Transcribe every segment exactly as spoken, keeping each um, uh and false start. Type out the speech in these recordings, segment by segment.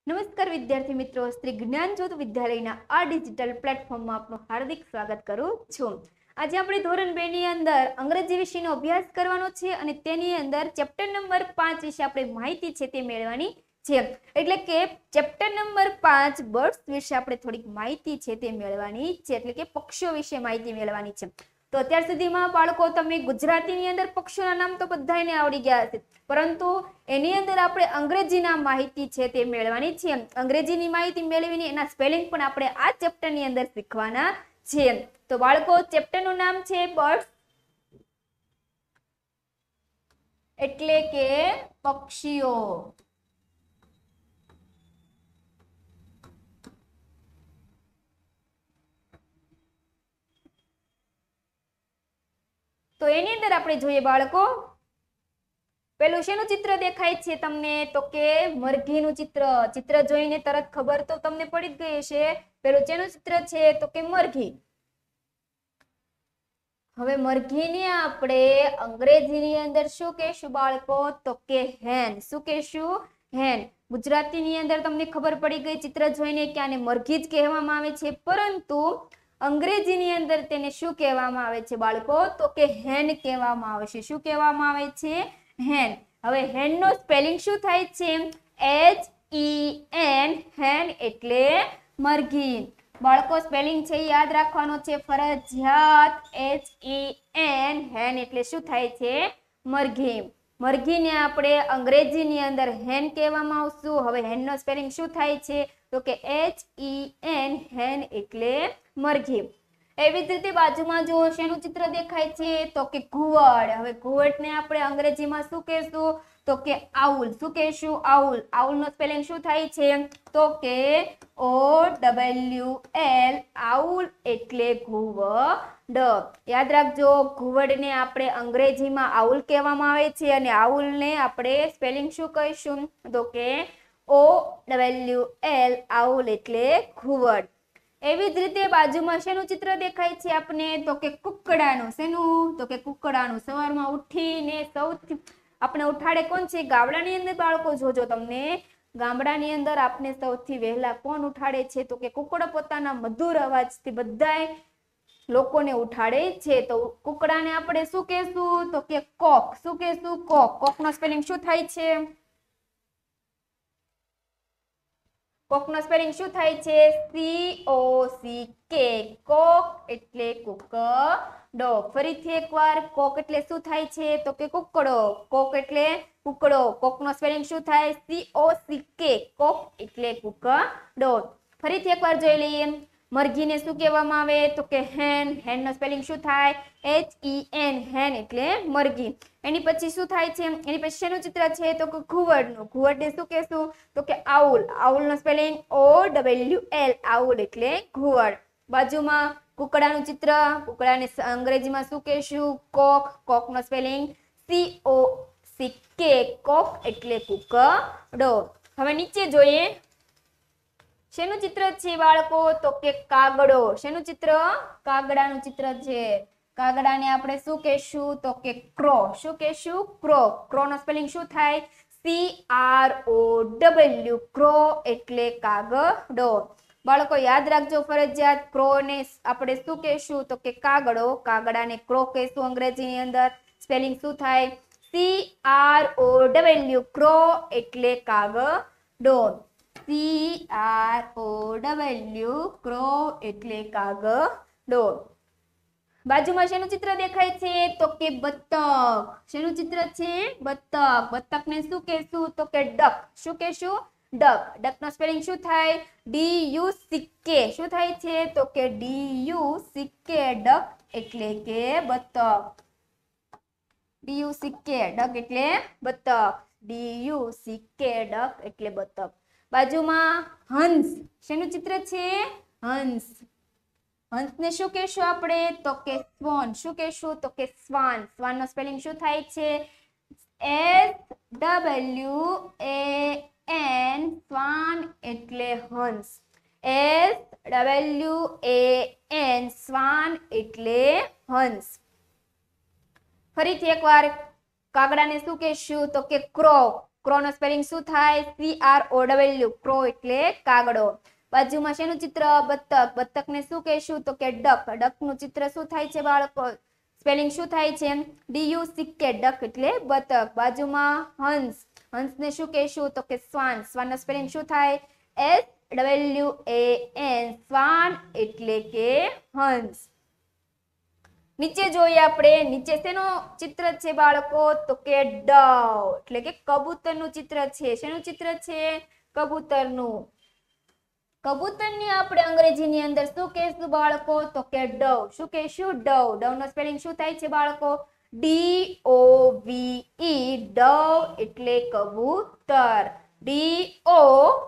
નમસ્કાર વિદ્યાર્થી મિત્રો, શ્રી જ્ઞાનજ્યોત વિદ્યાલયના આ ડિજિટલ પ્લેટફોર્મમાં આપનું હાર્દિક સ્વાગત કરું છું. આજે આપણે ધોરણ બે ની અંદર અંગ્રેજી વિષયનો અભ્યાસ કરવાનો છે અને તેની અંદર ચેપ્ટર નંબર પાંચ વિશે આપણે માહિતી છે તે મેળવવાની છે. એટલે કે ચેપ્ટર નંબર પાંચ બર્ડ્સ વિશે આપણે થોડીક માહિતી છે તે મેળવવાની છે, એટલે કે પક્ષીઓ વિશે માહિતી મેળવવાની છે. તો અત્યાર સુધીમાં બાળકો તમે ગુજરાતીની અંદર પક્ષીઓના નામ તો બધાને આવડી ગયા હશે, પરંતુ એની અંદર આપણે અંગ્રેજીના માહિતી છે તે મેળવવાની છે. અંગ્રેજીની માહિતી મેળવીને એના સ્પેલિંગ પણ આપણે આ ચેપ્ટરની અંદર શીખવાના છે. તો બાળકો, ચેપ્ટરનું નામ છે બર્ડ્સ, એટલે કે પક્ષીઓ. તો એની અંદર આપણે જોઈએ બાળકો, પેલું શેનું ચિત્ર દેખાય છે તમને? તો કે મરઘીનું ચિત્ર. ચિત્ર જોઈને તરત ખબર તો તમને પડી જ ગઈ હશે. પેલું શેનું ચિત્ર છે? તો કે મરઘી. હવે મરઘીને આપણે અંગ્રેજીની અંદર શું કહેશું બાળકો? તો કે હેન. શું કહેશું? હેન. ગુજરાતીની અંદર તમને ખબર પડી ગઈ ચિત્ર જોઈને કે આને મરઘી જ કહેવામાં આવે છે, પરંતુ અંગ્રેજીની અંદર તેને શું કહેવામાં આવે છે બાળકો? તો કે હેન કહેવામાં આવે છે. શું કહેવામાં આવે છે? હેન. હવે હેન નો સ્પેલિંગ શું થાય છે? H E N. હેન એટલે મરઘી. બાળકો, સ્પેલિંગ છે યાદ રાખવાનો છે ફરજિયાત. H E N. હેન એટલે શું થાય છે? મરઘી. મરઘીને આપણે અંગ્રેજીની અંદર હેન કહેવામાં આવશું. હવે હેન નો સ્પેલિંગ શું થાય છે? તો કે એચ ઈ એન. હેન એટલે મરઘી. એવી જ રીતે બાજુમાં જો શેનું ચિત્ર દેખાય છે? તો કે ઘુવડ. હવે ઘુવડને આપણે અંગ્રેજીમાં શું કહેશું? તો કે આઉલ. શું કહેશું? આઉલ. આઉલ નો સ્પેલિંગ શું થાય છે? તો કે ઓ ડબલ્યુ એલ. આઉલ એટલે ઘુવડ. યાદ રાખજો, ઘુવડને આપણે અંગ્રેજીમાં આઉલ કહેવામાં આવે છે અને આઉલને આપણે સ્પેલિંગ શું કહીશું? તો કે ઓ ડબલ્યુ એલ. આઉલ એટલે ઘુવડ. એવી જ રીતે બાજુમાં શેનું ચિત્ર દેખાય છે આપને? તો કે કુકડાનું. શેનું? તો કે કુકડાનું. સવારમાં ઉઠીને સૌથી આપણે ઉઠાડે કોણ છે? ગામડાની અંદર બાળકો જોજો તમને, ગામડાની અંદર આપણે સૌથી વહેલા કોણ ઉઠાડે છે? તો કે કુકડો પોતાના મધુર અવાજથી બધાય લોકોને ઉઠાડે છે. તો કુકડાને આપણે શું કહેશું? તો કે કોક. શું કહેશું? કોક. કોક નો સ્પેલિંગ શું થાય છે? કોક નો સ્પેલિંગ શું થાય છે? C O C K. Cock એટલે કુકડો. ફરીથી એકવાર, કોક એટલે શું થાય છે? તો કે કુકડો. કોક એટલે કુકડો. કોક નો સ્પેલિંગ શું થાય? C O C K. Cock એટલે કુકડો. ફરીથી એકવાર જોઈ લઈએ. મરઘીને શું કહેવામાં આવે? તો કે હેન. હેન નો સ્પેલિંગ શું થાય? H E N. હેન એટલે મરઘી. એની પછી શું થાય છે? એની પછી શેનું ચિત્ર છે? તો કે ઘુવડનું. ઘુવડને શું કહેશું? તો કે આઉલ. આઉલ નો spelling O W L. Owl એટલે ઘુવડ. બાજુમાં કુકડાનું ચિત્ર. કુકડાને અંગ્રેજીમાં શું કહેશું? કોક. કોક નો spelling C O C K. Cock એટલે કુકડો. હવે નીચે જોઈએ, શેનું ચિત્ર છે બાળકો? તો કે કાગડો. શેનું ચિત્ર? કાગડાનું ચિત્ર છે. કાગડાને આપણે શું કહેશું? તો કે ક્રો. શું કહેશું? ક્રો. ક્રો નો સ્પેલિંગ શું થાય? C R O W. Crow એટલે કાગડો. બાળકો યાદ રાખજો ફરજિયાત, ક્રો ને આપણે શું કહેશું? તો કે કાગડો. કાગડાને ક્રો કહેશું અંગ્રેજીની અંદર. સ્પેલિંગ શું થાય? C R O W. Crow એટલે કાગડો. C R O W. Crow એટલે કાગડો. બાજુમાં શેનું ચિત્ર દેખાય છે? તો કે બતક. શેનું ચિત્ર છે? બતક. બતકને શું કહેશું? તો કે ડક. શું કહેશું? ડક. ડક નો સ્પેલિંગ શું થાય? ડી યુ સી કે. શું થાય છે? તો કે D U C K. Duck એટલે કે બતક. D U C K. Duck એટલે બતક. D U C K. Duck એટલે બતક. બાજુમાં હંસ. શેનું ચિત્ર છે? હંસ. હંસને શું કહેશું આપણે? તો કે સ્વાન. શું કહેશું? તો કે સ્વાન. સ્વાન નો સ્પેલિંગ શું થાય છે? S W A N. Swan એટલે હંસ. S W A N. Swan એટલે હંસ. ફરીથી એકવાર, કાગડાને શું કહેશું? તો કે ક્રો. ક્રોનો સ્પેલિંગ શું થાય? C R O W, crow એટલે કાગડો. બાજુમાં શેનું ચિત્ર? બતક. બતકને શું કહેશું? તો કે ડક. ડકનું ચિત્ર શું થાય છે બાળકો? સ્પેલિંગ શું થાય છે? D U C K, duck એટલે બતક. બાજુમાં હંસ. હંસને શું કહેશું? તો કે શ્વાન. શ્વાનનો સ્પેલિંગ શું થાય? એસ ડબલ્યુ એ એન, શ્વાન એટલે કે હંસ. નીચે જોઈએ આપણે. નીચે શેનું ચિત્ર છે બાળકો? તો કે ડવ એટલે કે કબૂતરનું ચિત્ર છે. શેનું ચિત્ર છે? કબૂતરનું. કબૂતરની આપણે અંગ્રેજીની અંદર શું કહેશું બાળકો? તો કે ડવ. શું કહેશું? ડવ. ડવનો સ્પેલિંગ શું થાય છે બાળકો? D O V E, dove એટલે કબૂતર. D O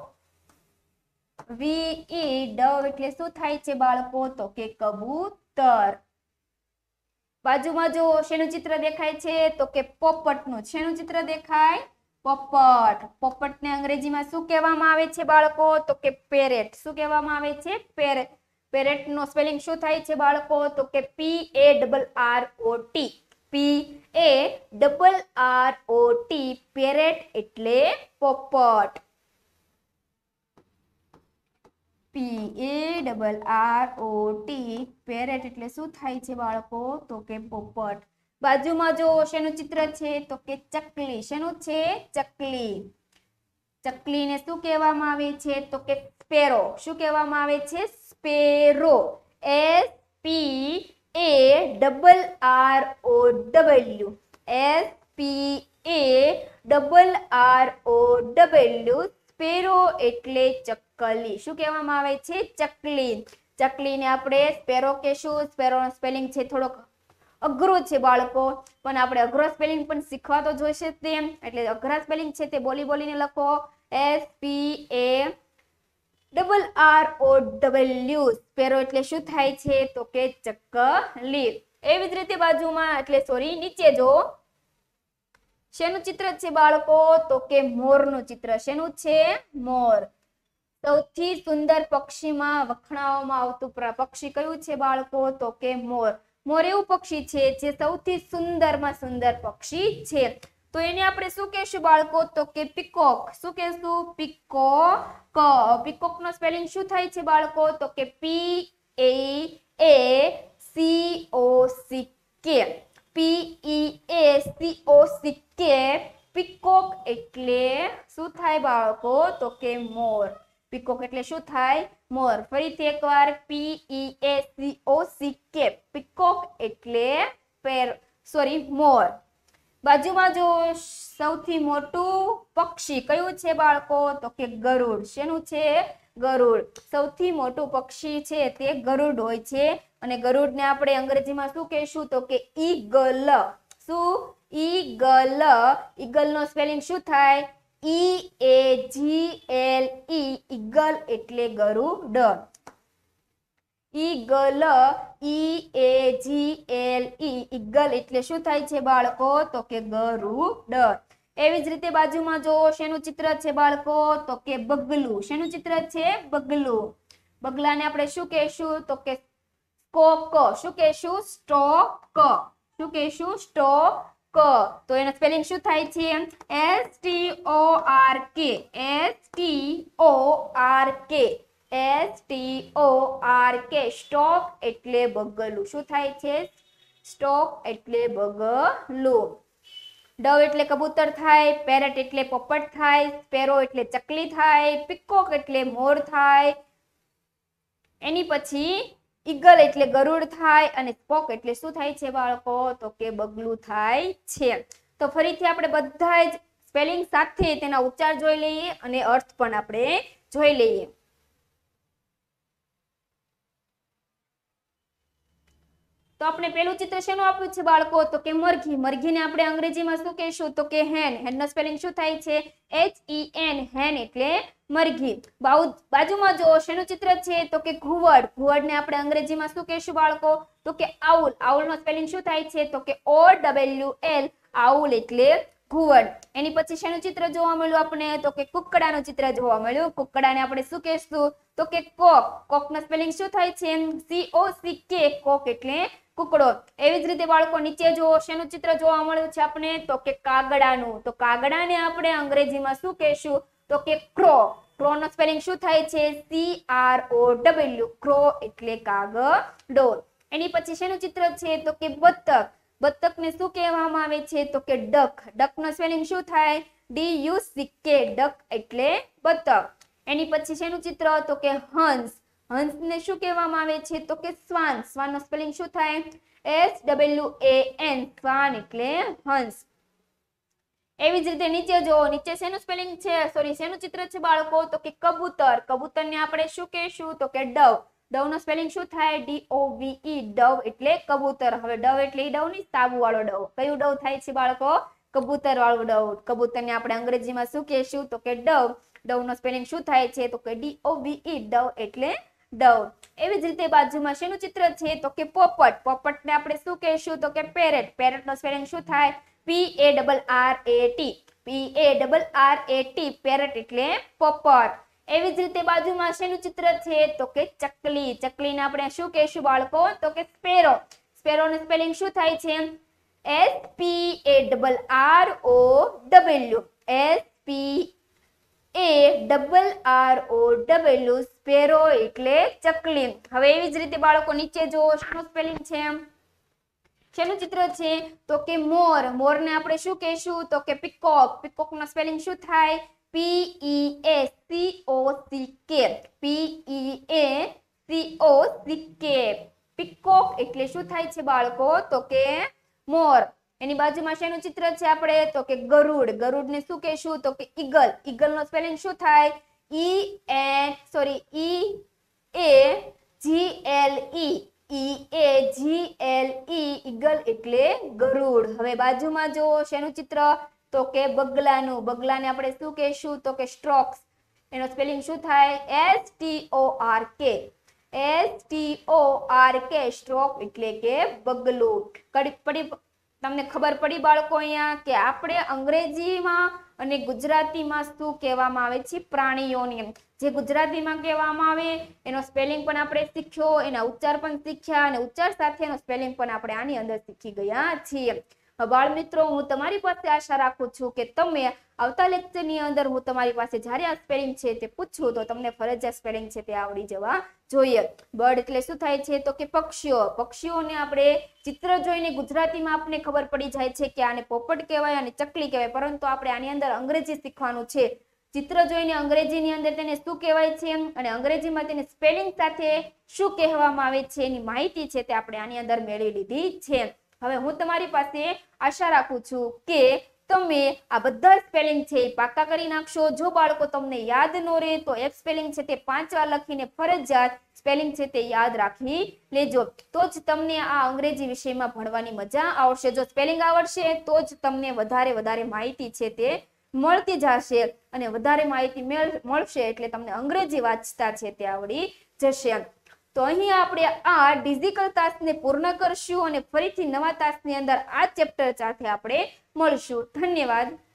V E, dove એટલે શું થાય છે બાળકો? તો કે કબૂતર. બાજુમાં જો શેનું ચિત્ર દેખાય છે? તો કે પોપટનું. શેનું ચિત્ર દેખાય? પોપટ. પોપટને અંગ્રેજીમાં શું કહેવામાં આવે છે બાળકો? તો કે પેરેટ. શું કહેવામાં આવે છે? પેરેટ. પેરેટનો સ્પેલિંગ શું થાય છે બાળકો? તો કે P A double R O T. P A double R O T, parrot એટલે પોપટ. P A double R O T, parrot એટલે શું થાય છે બાળકો? તો કે પોપટ. બાજુમાં જો શેનું ચિત્ર છે? તો કે ચકલી. શેનું છે? ચકલી. ચકલીને શું કહેવામાં આવે છે? તો કે સ્પેરો. શું કહેવામાં આવે છે? Sparrow. S P A double R O W. S P A double R O W, sparrow એટલે ચકલી. શું કહેવામાં આવે છે? ચકલી. ચકલીને આપણે સ્પેરો કહેશું. સ્પેરોનો સ્પેલિંગ છે થોડોક અઘરો છે બાળકો, પણ આપણે અઘરો સ્પેલિંગ પણ શીખવા તો જોઈશે તેમ, એટલે અઘરા સ્પેલિંગ છે તે બોલી બોલીને લખો. S P A double R O W, sparrow એટલે શું થાય છે? તો કે ચકલી. એવી જ રીતે બાજુમાં એટલે સોરી નીચે જો શેનું ચિત્ર છે બાળકો? તો કે મોરનું ચિત્ર. શેનું છે? મોર. સૌથી સુંદર પક્ષીમાં વખણાવવામાં આવતું પક્ષી કયું છે બાળકો? તો કે મોર. મોર એવું પક્ષી છે જે સૌથી સુંદરમાં સુંદર પક્ષી છે. તો એને આપણે શું કહેશું બાળકો? તો કે પીકોક. શું કહેશું? પીકોક. પીકોકનો સ્પેલિંગ શું થાય છે બાળકો? તો કે P A A C O C K. P E A C O C K, peacock એટલે શું થાય બાળકો? તો કે મોર. પીકોક એટલે શું થાય? મોર. ફરીથી એકવાર P E A C O C K, peacock એટલે પેર સોરી મોર. બાજુમાં જો સૌથી મોટું પક્ષી કયું છે બાળકો? તો કે ગરુડ. શેનું છે? ગરુડ. સૌથી મોટું પક્ષી છે તે ગરુડ હોય છે, અને ગરુડને આપણે અંગ્રેજીમાં શું કહેશું? તો કે ઈગલ. શું? ઈગલ. ઈગલનો સ્પેલિંગ શું થાય? ઈ A G L E, eagle એટલે ગરુડ. Eagle. E A G L E, eagle એટલે શું થાય છે બાળકો? તો કે ગરુડ. એવી જ રીતે બાજુમાં જો શેનું ચિત્ર છે બાળકો? તો કે બગલું. શેનું ચિત્ર છે? બગલું. બગલાને આપણે શું કહેશું? તો કે સ્કોક. શું કહેશું? સ્ટોક. શું કહેશું? સ્ટોક. તો એનો સ્પેલિંગ શું થાય છે? S T O R K. S T O R K. S T O R K, stork એટલે બગલું. શું થાય છે? સ્ટોક એટલે બગલું. ડવ એટલે કબૂતર થાય, પેરેટ એટલે પોપટ થાય, સ્પેરો એટલે ચકલી થાય, પીકોક એટલે મોર થાય, એની પછી ઈગલ એટલે ગરુડ થાય, અને સ્પોક એટલે શું થાય છે બાળકો? તો કે બગલું થાય છે. તો ફરીથી આપણે બધા જ સ્પેલિંગ સાથે તેના ઉચ્ચાર જોઈ લઈએ અને અર્થ પણ આપણે જોઈ લઈએ. તો આપણે પેલું ચિત્ર શેનું આપ્યું છે બાળકો? તો કે મરઘી. મરઘીને આપણે અંગ્રેજીમાં શું કહેશું? તો કે હેન. હેનનો સ્પેલિંગ શું થાય છે? એચ ઈ એન, હેન એટલે મરઘી. બાજુમાં જો શેનું ચિત્ર છે? તો કે ઘુવડ. ઘુવડને આપણે અંગ્રેજીમાં શું કહેશું બાળકો? તો કે આઉલ. આઉલનો સ્પેલિંગ શું થાય છે? તો કે ઓ ડબલ્યુ એલ, આઉલ એટલે ઘુવડ. એની પછી શેનું ચિત્ર જોવા મળ્યું આપણે? તો કે કુકડાનું ચિત્ર જોવા મળ્યું. કુકડાને આપણે શું કહેશું? તો કે કોક. કોકનો સ્પેલિંગ શું થાય છે? C O C K, cock એટલે કુકડો. એવી જ રીતે બાળકો નીચે જો શેનું ચિત્ર જોવા મળ્યું છે આપણે તો કે કાગડાનું. તો કાગડાને આપણે અંગ્રેજીમાં શું કહેશું તો કે ક્રો. ક્રો નો સ્પેલિંગ શું થાય છે C R O W. Crow એટલે કાગડો. એની પછી શેનું ચિત્ર છે તો કે બતક. બતકને શું કહેવામાં આવે છે તો કે ડક. ડક નો સ્પેલિંગ શું થાય D U C K. Duck એટલે બતક. એની પછી શેનું ચિત્ર તો કે હંસ. હંસને શું કહેવામાં આવે છે તો કે શ્વાન. શ્વાન નો સ્પેલિંગ શું થાય એસ ડબલ્યુ એ એન. શ્વાન એટલે હંસ. એવી જ રીતે નીચે જો નીચે શેનું સ્પેલિંગ છે સોરી શેનું ચિત્ર છે બાળકો તો કે કબૂતર. કબૂતરને આપણે શું કહેશું તો કે ડવ. ડવ નો સ્પેલિંગ શું થાય D O V E. Dove એટલે કબૂતર. હવે ડવ એટલે ઈ ડવ નહીં સાબુ વાળો ડવ. કયું ડવ થાય છે બાળકો કબૂતર વાળું ડવ. કબૂતરને આપણે અંગ્રેજીમાં શું કહેશું તો કે ડવ. ડવ નો સ્પેલિંગ શું થાય છે તો કે D O V E. Dove એટલે ડવ. એવી જ રીતે બાજુમાં શેનું ચિત્ર છે તો કે પોપટ. પોપટને આપણે શું કહેશું તો કે પેરેટ. પેરેટ નો સ્પેલિંગ શું થાય P A double R A T. P A double R A T. Parrot એટલે પોપટ. એવી જ રીતે બાજુમાં શેનું ચિત્ર છે તો કે ચકલી. ચકલીને આપણે શું કહેશું બાળકો તો કે સ્પેરો. સ્પેરો નું સ્પેલિંગ શું થાય છે S P A double R O W. S P A double R O W. Sparrow એટલે ચકલી. હવે એવી જ રીતે બાળકો નીચે જો શું સ્પેલિંગ છે શેનું ચિત્ર છે તો કે મોર. મોર ને આપણે શું કહેશું તો કે પીકોક. પીકોક નો સ્પેલિંગ શું થાય પી E A C O C K. P E A C O C K. Peacock એટલે શું થાય છે બાળકો તો કે મોર. એની બાજુમાં શેનું ચિત્ર છે આપણે તો કે ગરુડ. ગરુડ ને શું કહેશું તો કે ઈગલ. ઈગલ નો સ્પેલિંગ શું થાય E N sorry E A G L E. E A G L E. Eagle એટલે ગરુડ. હવે બાજુમાં જો શેનું ચિત્ર તો કે બગલાનું. બગલાને આપણે શું કહેશું તો કે સ્ટ્રોક્સ. એનો સ્પેલિંગ શું થાય S T O R K. S T O R K. Stroke એટલે કે બગલું. કડી પડી તમને ખબર પડી બાળકો અહીંયા કે આપણે અંગ્રેજીમાં અને ગુજરાતીમાં શું કહેવામાં આવે છે પ્રાણીઓને. જે ગુજરાતીમાં કહેવામાં આવે એનો સ્પેલિંગ પણ આપણે શીખ્યો, એના ઉચ્ચાર પણ શીખ્યા અને ઉચ્ચાર સાથેનો સ્પેલિંગ પણ આપણે આની અંદર શીખી ગયા છીએ. બાળ મિત્રો હું તમારી પાસે આશા રાખું છું કે તમે આવતા લેક્ચરની અંદર હું તમારી પાસે જ્યારે આ સ્પેલિંગ છે તે પૂછું તો તમને ફરજિયાત સ્પેલિંગ છે તે આવડી જવા જોઈએ. બર્ડ એટલે શું થાય છે તો કે પક્ષીઓ. પક્ષીઓને આપણે ચિત્ર જોઈને ગુજરાતીમાં આપણે ખબર પડી જાય છે કે આને પોપટ કહેવાય અને ચકલી કહેવાય, પરંતુ આપણે આની અંદર અંગ્રેજી શીખવાનું છે. ચિત્ર જોઈને અંગ્રેજીની અંદર તેને શું કહેવાય છે અને અંગ્રેજીમાં તેને સ્પેલિંગ સાથે શું કહેવામાં આવે છે એની માહિતી છે તે આપણે આની અંદર મેળવી લીધી છે. હવે હું તમારી પાસે આશા રાખું છું કે તમે આ બધા સ્પેલિંગ છે એ પાકા કરી નાખશો. જો બાળકો તમને યાદ ન રહે તો એક સ્પેલિંગ છે તે પાંચ વાર લખીને ફરજિયાત સ્પેલિંગ છે તે યાદ રાખી લેજો. તો જ તમને આ અંગ્રેજી વિષયમાં ભણવાની મજા આવશે. જો સ્પેલિંગ આવડશે તો જ તમને વધારે વધારે માહિતી છે તે મળતી જશે અને વધારે માહિતી મળશે એટલે તમને અંગ્રેજી વાંચતા છે તે આવડી જશે. તો અહીં આપણે આ ડિજિટલ તાસને પૂર્ણ કરશું અને ફરીથી નવા તાસની અંદર આ ચેપ્ટર સાથે આપણે મળશું. ધન્યવાદ.